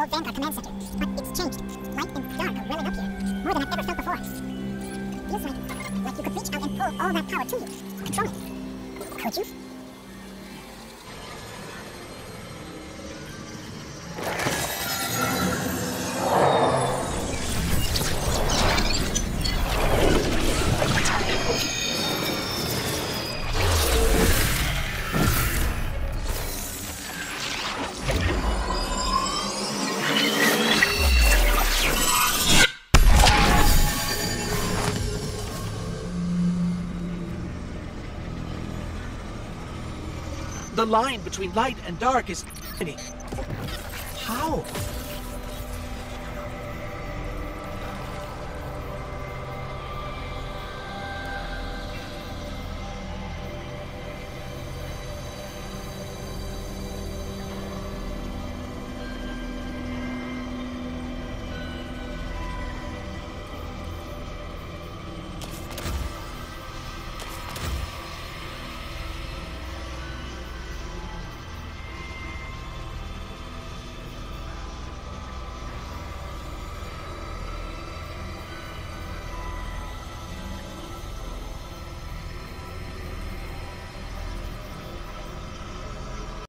old Vanguard command center, but it's changed. Light and dark are welling up here, more than I've ever felt before. Feels like you could reach out and pull all that power to you, control it. Could you? The line between light and dark is... How?